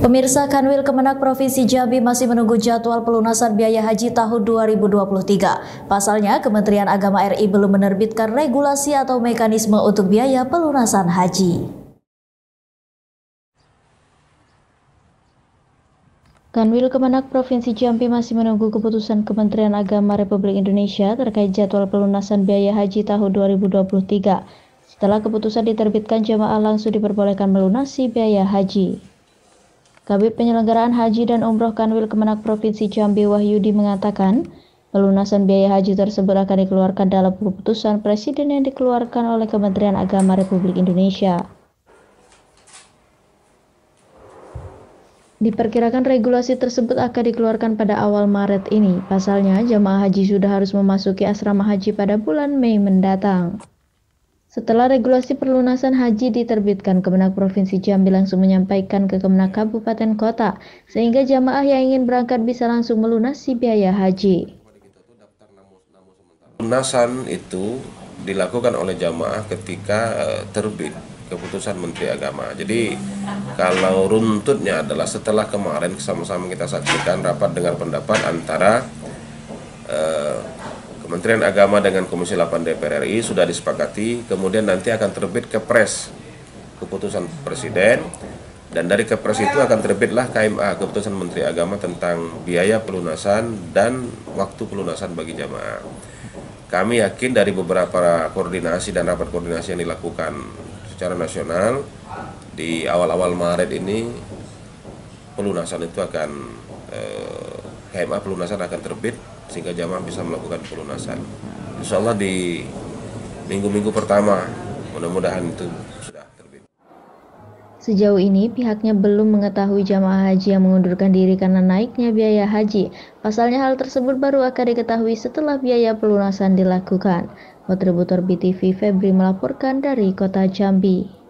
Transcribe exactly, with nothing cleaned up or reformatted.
Pemirsa, Kanwil Kemenak Provinsi Jambi masih menunggu jadwal pelunasan biaya haji tahun dua ribu dua puluh tiga. Pasalnya, Kementerian Agama R I belum menerbitkan regulasi atau mekanisme untuk biaya pelunasan haji. Kanwil Kemenak Provinsi Jambi masih menunggu keputusan Kementerian Agama Republik Indonesia terkait jadwal pelunasan biaya haji tahun dua ribu dua puluh tiga. Setelah keputusan diterbitkan, jemaah langsung diperbolehkan melunasi biaya haji. Kabid Penyelenggaraan Haji dan Umroh Kanwil Kemenak Provinsi Jambi Wahyudi mengatakan, pelunasan biaya haji tersebut akan dikeluarkan dalam keputusan Presiden yang dikeluarkan oleh Kementerian Agama Republik Indonesia. Diperkirakan regulasi tersebut akan dikeluarkan pada awal Maret ini. Pasalnya, jemaah haji sudah harus memasuki asrama haji pada bulan Mei mendatang. Setelah regulasi perlunasan haji diterbitkan, Kemenak Provinsi Jambi langsung menyampaikan ke Kemenak Kabupaten Kota, sehingga jamaah yang ingin berangkat bisa langsung melunasi biaya haji. Pelunasan itu dilakukan oleh jamaah ketika uh, terbit keputusan Menteri Agama. Jadi kalau runtutnya adalah setelah kemarin sama-sama kita saksikan rapat dengar pendapat antara uh, Kementerian Agama dengan Komisi delapan D P R R I sudah disepakati, kemudian nanti akan terbit Kepres, keputusan Presiden, dan dari Kepres itu akan terbitlah K M A, keputusan Menteri Agama tentang biaya pelunasan dan waktu pelunasan bagi jamaah. Kami yakin dari beberapa koordinasi dan rapat koordinasi yang dilakukan secara nasional, di awal-awal Maret ini pelunasan itu akan, eh, K M A pelunasan akan terbit, sehingga jamaah bisa melakukan pelunasan. Insya Allah di minggu-minggu pertama, mudah-mudahan itu sudah terbit. Sejauh ini pihaknya belum mengetahui jamaah haji yang mengundurkan diri karena naiknya biaya haji. Pasalnya hal tersebut baru akan diketahui setelah biaya pelunasan dilakukan. Kontributor B T V Febri melaporkan dari Kota Jambi.